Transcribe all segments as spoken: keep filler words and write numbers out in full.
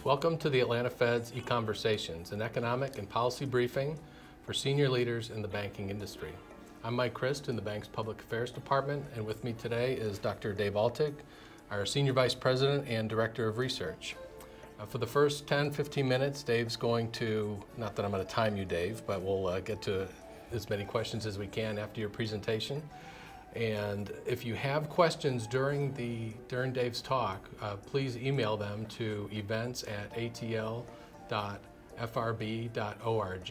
Welcome to the Atlanta Fed's ECONversations, an economic and policy briefing for senior leaders in the banking industry. I'm Mike Christ in the bank's Public Affairs Department, and with me today is Doctor Dave Altig, our Senior Vice President and Director of Research. Uh, for the first ten, fifteen minutes, Dave's going to, not that I'm going to time you, Dave, but we'll uh, get to as many questions as we can after your presentation. And if you have questions during the during Dave's talk, uh, please email them to events at a t l dot f r b dot org.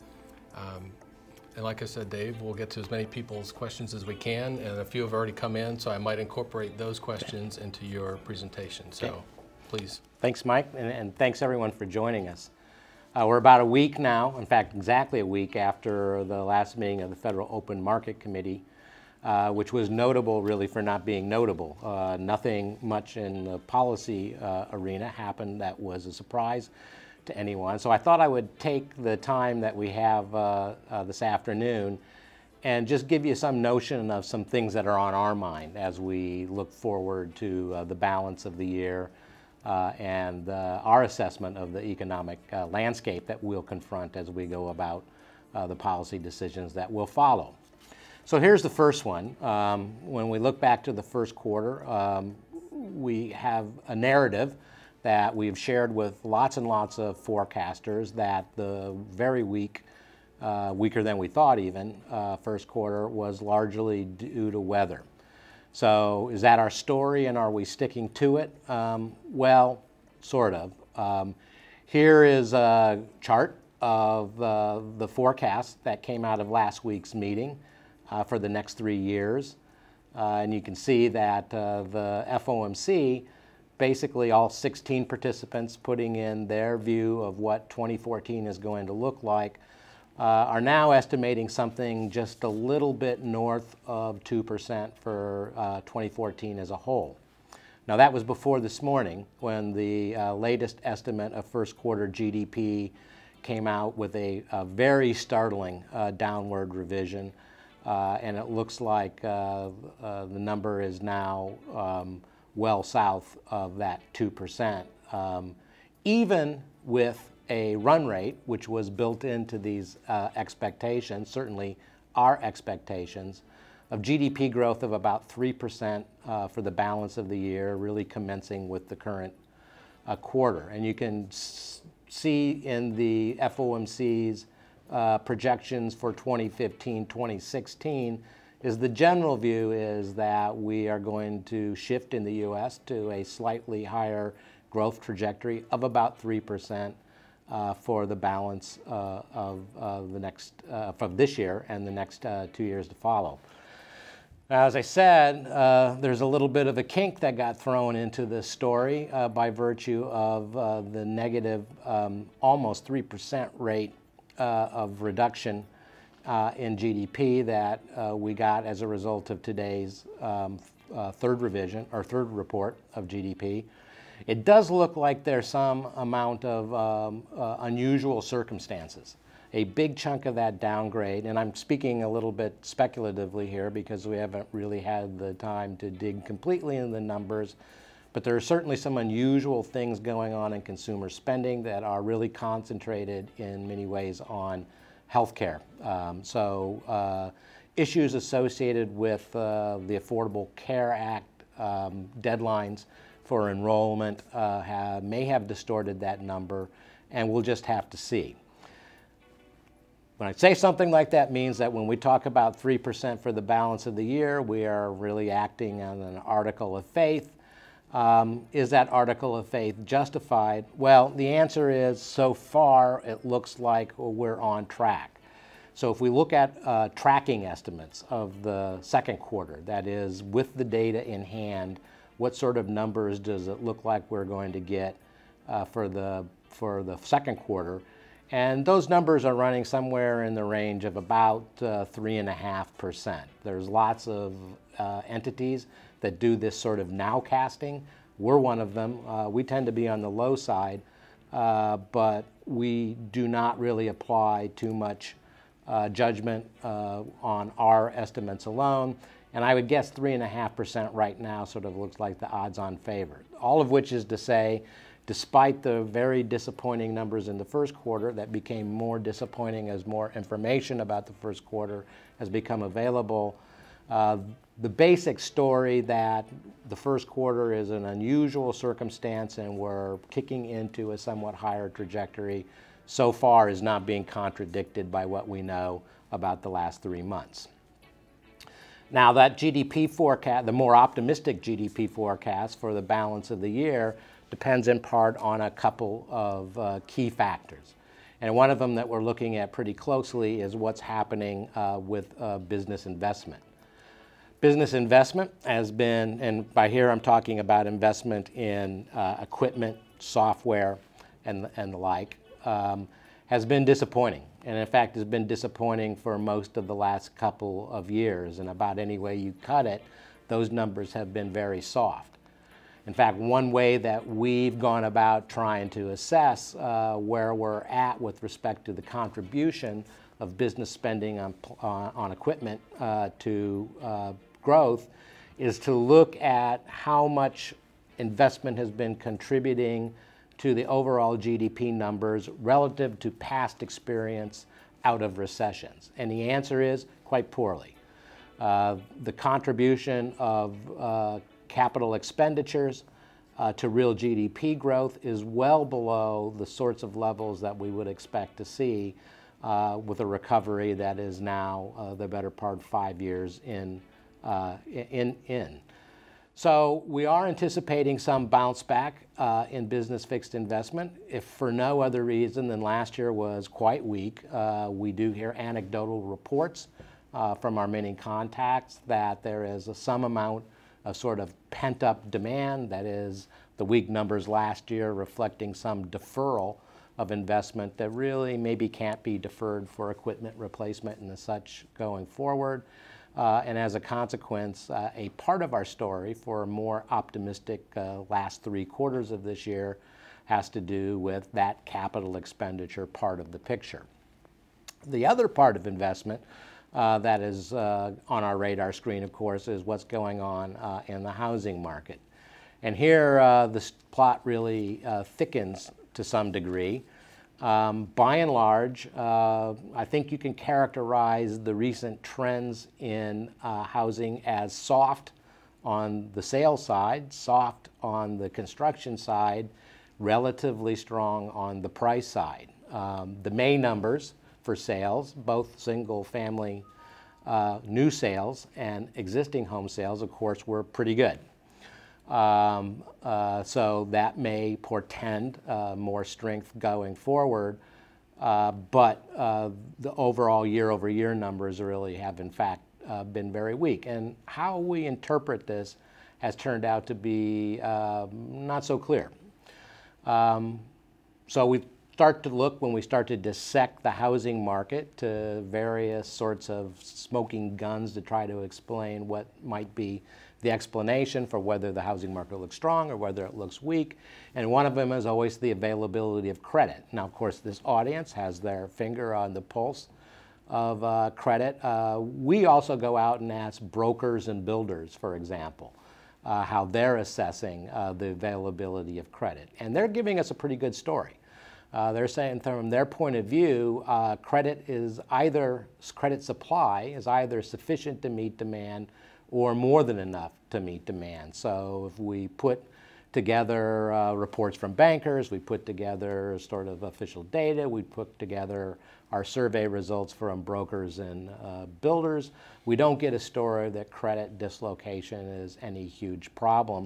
Um, and like I said, Dave, we'll get to as many people's questions as we can, and a few have already come in, so I might incorporate those questions into your presentation. So, okay. Please. Thanks, Mike, and, and thanks everyone for joining us. Uh, we're about a week now, in fact, exactly a week after the last meeting of the Federal Open Market Committee. Uh, which was notable really for not being notable. Uh, nothing much in the policy uh, arena happened that was a surprise to anyone. So I thought I would take the time that we have uh, uh, this afternoon and just give you some notion of some things that are on our mind as we look forward to uh, the balance of the year uh, and uh, our assessment of the economic uh, landscape that we'll confront as we go about uh, the policy decisions that will follow. So here's the first one. Um, when we look back to the first quarter, um, we have a narrative that we've shared with lots and lots of forecasters that the very weak, uh, weaker than we thought even, uh, first quarter was largely due to weather. So is that our story and are we sticking to it? Um, well, sort of. Um, here is a chart of uh, the forecast that came out of last week's meeting. Uh, for the next three years. Uh, and you can see that uh, the F O M C, basically all sixteen participants putting in their view of what twenty fourteen is going to look like, uh, are now estimating something just a little bit north of two percent for uh, twenty fourteen as a whole. Now that was before this morning when the uh, latest estimate of first quarter G D P came out with a, a very startling uh, downward revision. Uh, and it looks like uh, uh, the number is now um, well south of that two percent. Um, even with a run rate, which was built into these uh, expectations, certainly our expectations, of G D P growth of about three percent uh, for the balance of the year, really commencing with the current uh, quarter. And you can s see in the F O M C's Uh, projections for twenty fifteen, twenty sixteen is the general view is that we are going to shift in the U S to a slightly higher growth trajectory of about three percent uh, for the balance uh, of uh, the next, uh, from this year and the next uh, two years to follow. As I said, uh, there's a little bit of a kink that got thrown into this story uh, by virtue of uh, the negative um, almost three percent rate Uh, of reduction uh, in G D P that uh, we got as a result of today's um, uh, third revision or third report of G D P. It does look like there's some amount of um, uh, unusual circumstances. A big chunk of that downgrade, and I'm speaking a little bit speculatively here because we haven't really had the time to dig completely into the numbers, but there are certainly some unusual things going on in consumer spending that are really concentrated in many ways on healthcare. Um, so uh, issues associated with uh, the Affordable Care Act um, deadlines for enrollment uh, have, may have distorted that number, and we'll just have to see. When I say something like that means that when we talk about three percent for the balance of the year, we are really acting on an article of faith. Um, is that article of faith justified? Well, the answer is so far it looks like we're on track. So if we look at uh, tracking estimates of the second quarter, that is with the data in hand, what sort of numbers does it look like we're going to get uh, for the for the second quarter? And those numbers are running somewhere in the range of about uh, three and a half percent. There's lots of uh, entities that do this sort of nowcasting. We're one of them. Uh, we tend to be on the low side, uh, but we do not really apply too much uh, judgment uh, on our estimates alone. And I would guess three and a half percent right now sort of looks like the odds-on favorite. All of which is to say, Despite the very disappointing numbers in the first quarter that became more disappointing as more information about the first quarter has become available, uh, the basic story that the first quarter is an unusual circumstance and we're kicking into a somewhat higher trajectory so far is not being contradicted by what we know about the last three months. Now that G D P forecast, the more optimistic G D P forecast for the balance of the year depends in part on a couple of uh, key factors. And one of them that we're looking at pretty closely is what's happening uh, with uh, business investment. Business investment has been, and by here I'm talking about investment in uh, equipment, software, and, and the like, um, has been disappointing. And in fact, has been disappointing for most of the last couple of years. And about any way you cut it, those numbers have been very soft. In fact, one way that we've gone about trying to assess uh, where we're at with respect to the contribution of business spending on, uh, on equipment uh, to uh, growth is to look at how much investment has been contributing to the overall G D P numbers relative to past experience out of recessions. And the answer is quite poorly. Uh, the contribution of uh, capital expenditures uh, to real G D P growth is well below the sorts of levels that we would expect to see uh, with a recovery that is now uh, the better part of five years in, uh, in, in. So we are anticipating some bounce back uh, in business fixed investment, if for no other reason than last year was quite weak. Uh, we do hear anecdotal reports uh, from our many contacts that there is a, some amount of sort of pent-up demand, that is the weak numbers last year reflecting some deferral of investment that really maybe can't be deferred for equipment replacement and such going forward. Uh, and as a consequence, uh, a part of our story for a more optimistic uh, last three quarters of this year has to do with that capital expenditure part of the picture. The other part of investment uh, that is uh, on our radar screen, of course, is what's going on uh, in the housing market. And here uh, the plot really uh, thickens to some degree. Um, by and large, uh, I think you can characterize the recent trends in uh, housing as soft on the sales side, soft on the construction side, relatively strong on the price side. Um, the May numbers for sales, both single family uh, new sales and existing home sales, of course, were pretty good. Um, uh, so that may portend uh, more strength going forward, uh, but uh, the overall year-over-year numbers really have in fact uh, been very weak. And how we interpret this has turned out to be uh, not so clear. Um, so we start to look, when we start to dissect the housing market, to various sorts of smoking guns to try to explain what might be the explanation for whether the housing market looks strong or whether it looks weak. And one of them is always the availability of credit. Now, of course, this audience has their finger on the pulse of uh, credit. Uh, we also go out and ask brokers and builders, for example, uh, how they're assessing uh, the availability of credit. And they're giving us a pretty good story. Uh, they're saying from their point of view, uh, credit is either, credit supply is either sufficient to meet demand or more than enough to meet demand. So if we put together uh, reports from bankers, we put together sort of official data, we put together our survey results from brokers and uh, builders, we don't get a story that credit dislocation is any huge problem.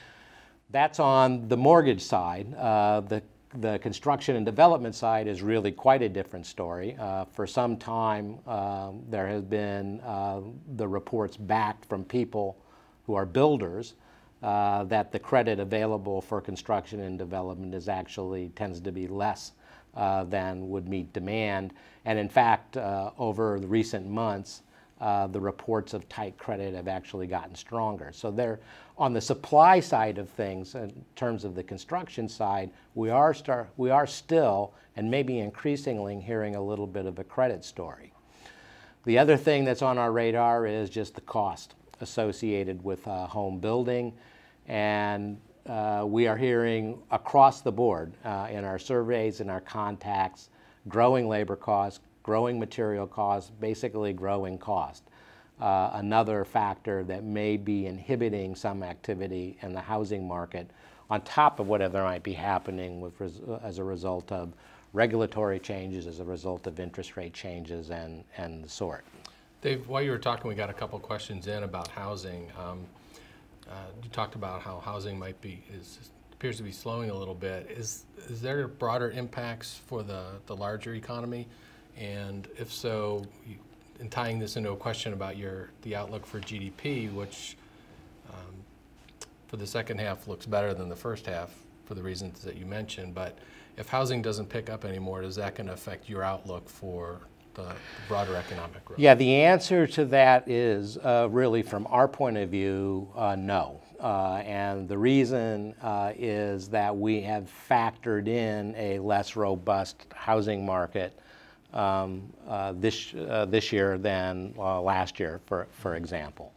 That's on the mortgage side. Uh, the The construction and development side is really quite a different story. Uh, for some time, uh, there has been uh, the reports back from people who are builders uh, that the credit available for construction and development is actually tends to be less uh, than would meet demand. And in fact, uh, over the recent months, Uh, the reports of tight credit have actually gotten stronger. So they're on the supply side of things, in terms of the construction side, we are, start, we are still, and maybe increasingly, hearing a little bit of a credit story. The other thing that's on our radar is just the cost associated with uh, home building. And uh, we are hearing across the board uh, in our surveys, in our contacts, growing labor costs, growing material costs, basically growing cost. Uh, another factor that may be inhibiting some activity in the housing market on top of whatever might be happening with res as a result of regulatory changes, as a result of interest rate changes and, and the sort. Dave, while you were talking, we got a couple questions in about housing. Um, uh, you talked about how housing might be, is, appears to be slowing a little bit. Is, is there broader impacts for the, the larger economy? And if so, you, in tying this into a question about your, the outlook for G D P, which um, for the second half looks better than the first half for the reasons that you mentioned, but if housing doesn't pick up anymore, is that going to affect your outlook for the broader economic growth? Yeah, the answer to that is uh, really from our point of view, uh, no. Uh, and the reason uh, is that we have factored in a less robust housing market um, uh, this, uh, this year than uh, last year, for, for example.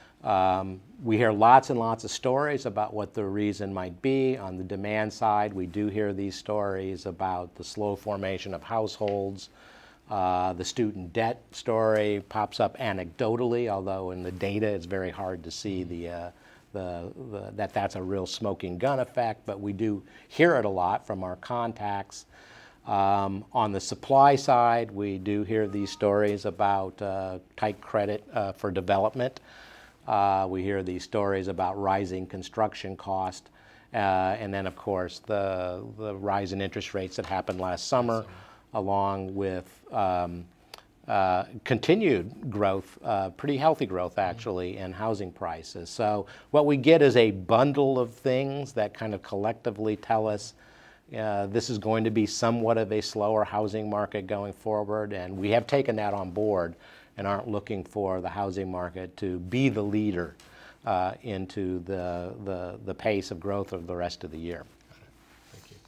Um, we hear lots and lots of stories about what the reason might be. On the demand side, we do hear these stories about the slow formation of households. Uh, the student debt story pops up anecdotally, although in the data it's very hard to see the, uh, the, the, that that's a real smoking gun effect, but we do hear it a lot from our contacts. Um, on the supply side, we do hear these stories about uh, tight credit uh, for development. Uh, we hear these stories about rising construction cost, uh, and then of course the, the rise in interest rates that happened last summer, along with um, uh, continued growth, uh, pretty healthy growth actually, in housing prices. So what we get is a bundle of things that kind of collectively tell us uh, this is going to be somewhat of a slower housing market going forward, and we have taken that on board and aren't looking for the housing market to be the leader uh, into the, the, the pace of growth of the rest of the year. Got it. Thank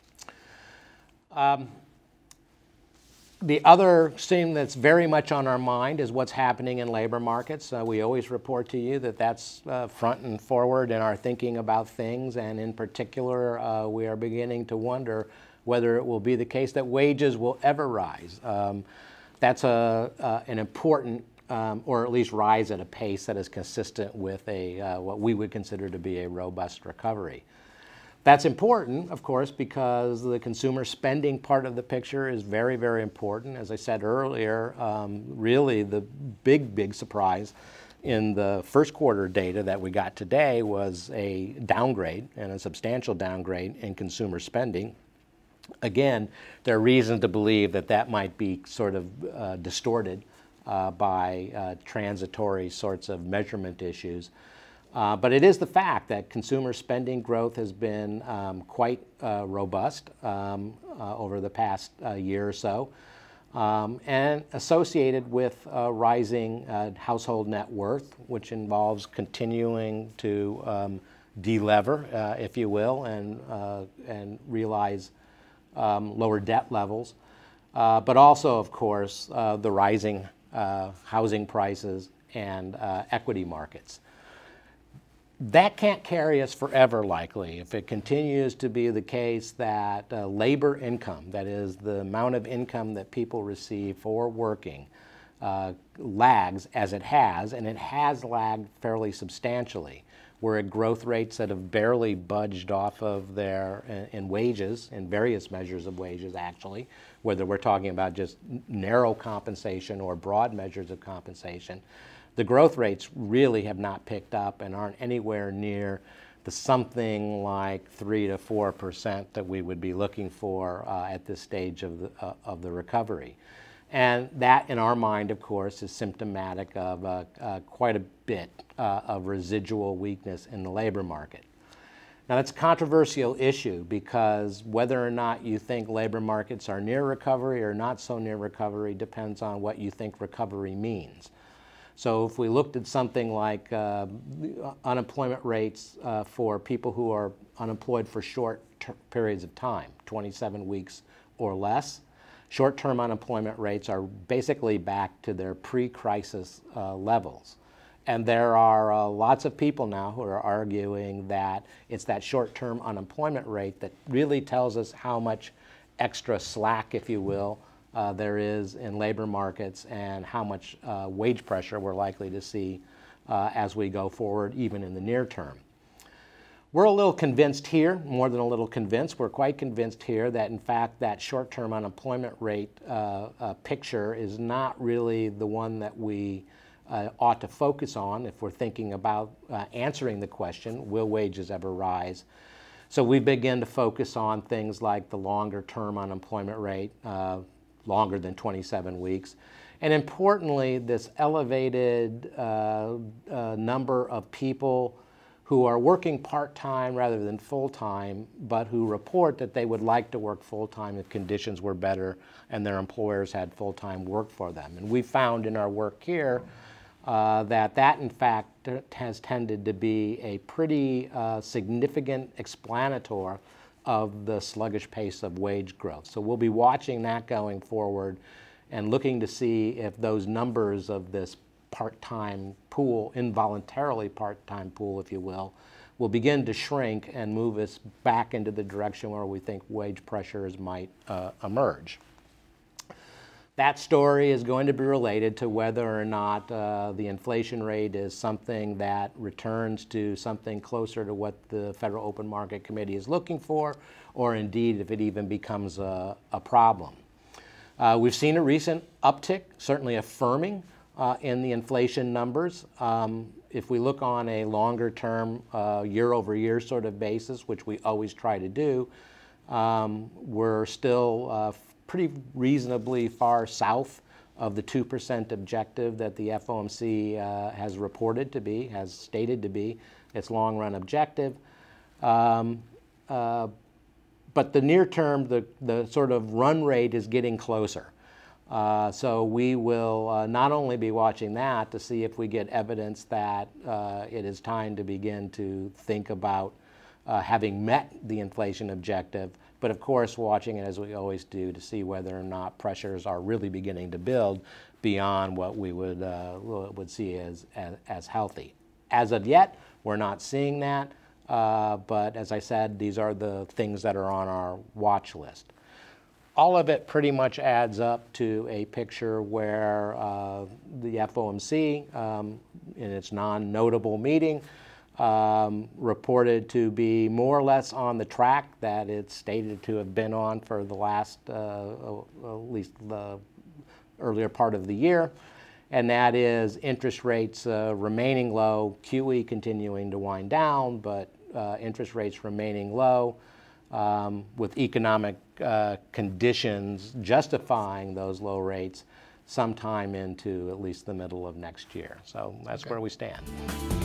you. Um, The other thing that's very much on our mind is what's happening in labor markets. Uh, we always report to you that that's uh, front and forward in our thinking about things, and in particular, uh, we are beginning to wonder whether it will be the case that wages will ever rise. Um, that's a, uh, an important, um, or at least rise at a pace that is consistent with a, uh, what we would consider to be a robust recovery. That's important, of course, because the consumer spending part of the picture is very, very important. As I said earlier, um, really the big, big surprise in the first quarter data that we got today was a downgrade, and a substantial downgrade in consumer spending. Again, there are reasons to believe that that might be sort of uh, distorted uh, by uh, transitory sorts of measurement issues. Uh, but it is the fact that consumer spending growth has been um, quite uh, robust um, uh, over the past uh, year or so, um, and associated with uh, rising uh, household net worth, which involves continuing to um, de-lever, uh, if you will, and, uh, and realize um, lower debt levels, uh, but also, of course, uh, the rising uh, housing prices and uh, equity markets. That can't carry us forever, likely. If it continues to be the case that uh, labor income, that is the amount of income that people receive for working, uh, lags as it has, and it has lagged fairly substantially. We're at growth rates that have barely budged off of their, in, in wages, in various measures of wages actually, whether we're talking about just narrow compensation or broad measures of compensation. The growth rates really have not picked up and aren't anywhere near the something like three to four percent that we would be looking for uh, at this stage of the, uh, of the recovery. And that, in our mind, of course, is symptomatic of uh, uh, quite a bit uh, of residual weakness in the labor market. Now, that's a controversial issue because whether or not you think labor markets are near recovery or not so near recovery depends on what you think recovery means. So if we looked at something like uh, unemployment rates uh, for people who are unemployed for short periods of time, twenty-seven weeks or less, short-term unemployment rates are basically back to their pre-crisis uh, levels. And there are uh, lots of people now who are arguing that it's that short-term unemployment rate that really tells us how much extra slack, if you will, uh, there is in labor markets and how much uh, wage pressure we're likely to see uh, as we go forward, even in the near term. We're a little convinced here, more than a little convinced, we're quite convinced here that in fact that short-term unemployment rate uh, uh, picture is not really the one that we uh, ought to focus on if we're thinking about uh, answering the question, will wages ever rise? So we begin to focus on things like the longer-term unemployment rate, uh, longer than twenty-seven weeks, and importantly, this elevated uh, uh, number of people who are working part-time rather than full-time, but who report that they would like to work full-time if conditions were better and their employers had full-time work for them. And we found in our work here uh, that that, in fact, has tended to be a pretty uh, significant explanator of the sluggish pace of wage growth. So we'll be watching that going forward and looking to see if those numbers of this part-time pool, involuntarily part-time pool, if you will, will begin to shrink and move us back into the direction where we think wage pressures might uh, emerge. That story is going to be related to whether or not uh, the inflation rate is something that returns to something closer to what the Federal Open Market Committee is looking for, or indeed if it even becomes a, a problem. Uh, we've seen a recent uptick, certainly affirming, Uh, in the inflation numbers. Um, if we look on a longer term, uh, year over year sort of basis, which we always try to do, um, we're still uh, pretty reasonably far south of the two percent objective that the F O M C uh, has reported to be, has stated to be its long run objective. Um, uh, but the near term, the, the sort of run rate is getting closer. Uh, so we will uh, not only be watching that to see if we get evidence that uh, it is time to begin to think about uh, having met the inflation objective, but of course watching it as we always do to see whether or not pressures are really beginning to build beyond what we would, uh, would see as, as, as healthy. As of yet, we're not seeing that, uh, but as I said, these are the things that are on our watch list. All of it pretty much adds up to a picture where uh, the F O M C, um, in its non-notable meeting, um, reported to be more or less on the track that it's stated to have been on for the last, uh, at least the earlier part of the year, and that is interest rates uh, remaining low, Q E continuing to wind down, but uh, interest rates remaining low. Um, with economic uh, conditions justifying those low rates sometime into at least the middle of next year. So that's okay. Where we stand.